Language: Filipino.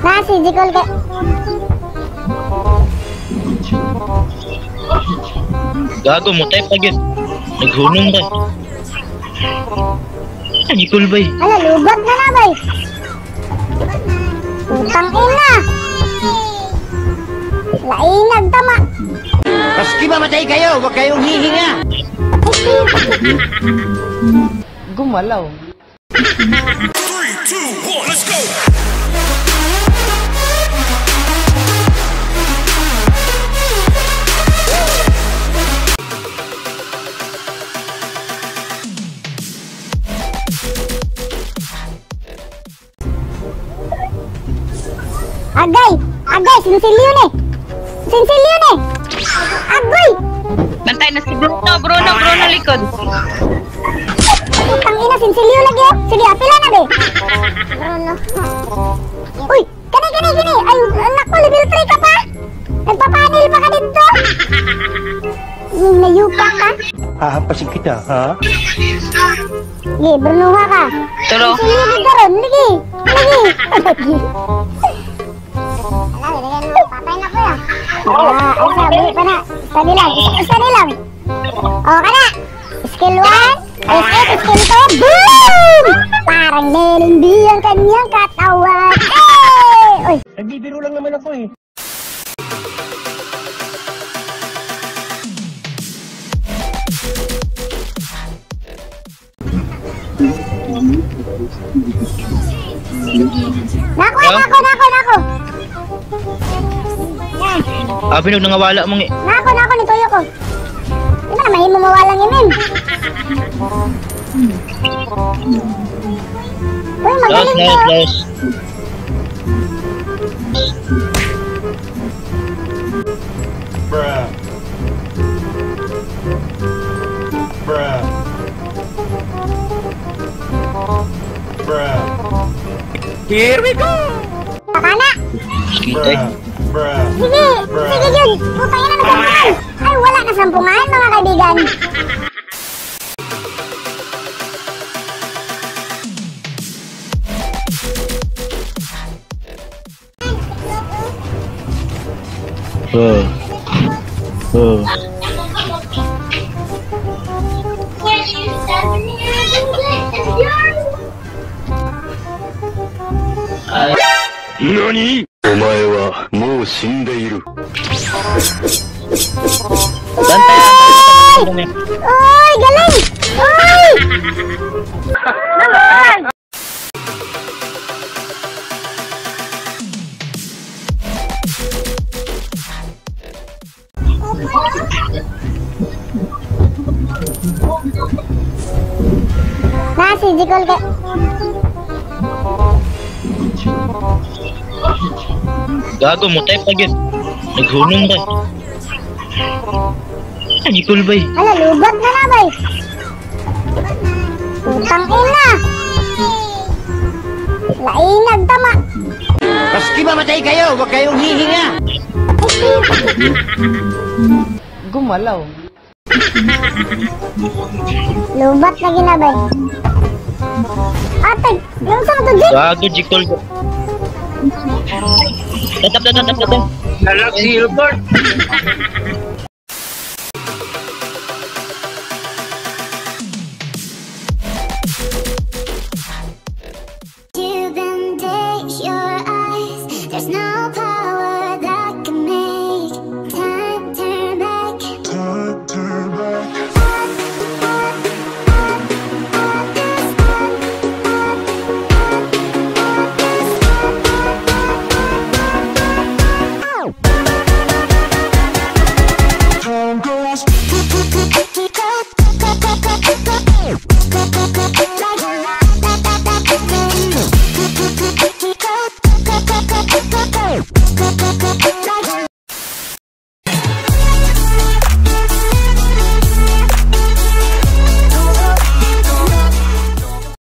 Nasi zekol ka. Gago mo tayo pag yun. Naghunong ka. Zekol bay. Ala, lubat na na bay. Utang ina. Lainag tama. Paski mamatay kayo, huwag kayong hihinga. Gumalaw. 3, 2, 1, let's go! Agay, sinsilyo ni. Agay. Bantay na si Bruno likod. Utang ina, sinsilyo lagi oh. Sige, pila na be. Bruno. Uy, kani. Ay, anak ko, level 3 ka pa. Nagpapanil pa ka dito. Nayupa ka. Hahampasin kita, ha? Sige, Brunuha ka. Turo. Sinsilyo ka ron, lagi. Patay na ko ya. Ay, sabi pa na. Study lang. O, kana. Skill 1. Ay, skill 2. Boom! Parang nelindi ang kanyang katawan. Uy! Nagbibiro lang naman ako eh. Nako. Binog nangawala mong Nako, nituyo ko. Di ba na mahimo mawalang imin? Uy, magaling to. Last. Bruh. Here we go! Pakana. Skitay. Sige, Jun. Putang ina na sampungan. Ay, wala na sampungan, mga kaibigan. NANI?! お前はもう死んでいる。 Bantay. Uy, galing! Uy! Nasi zekol ka. Gago mo tayo pag yun. Naghunong ka. Zekol bay. Ala, lubat na na bay. Utang ina. Lainag tama. Paski mamatay kayo, huwag kayong hihinga. Gumalaw. Lubat na ginabay. Atay, yung sa to, Jake. Gago zekol. Tatap. Lalak silver. You bandage your eyes. There's no power that can make time turn back. Go.